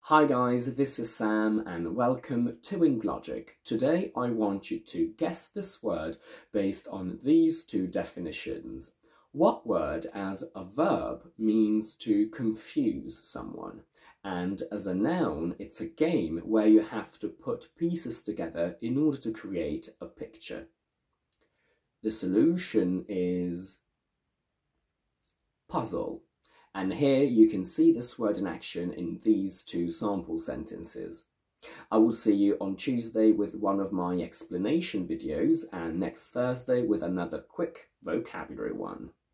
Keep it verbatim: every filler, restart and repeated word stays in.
Hi guys, this is Sam and welcome to InkLogic. Today I want you to guess this word based on these two definitions. What word as a verb means to confuse someone? And as a noun, it's a game where you have to put pieces together in order to create a picture. The solution is puzzle. And here you can see this word in action in these two sample sentences. I will see you on Tuesday with one of my explanation videos and next Thursday with another quick vocabulary one.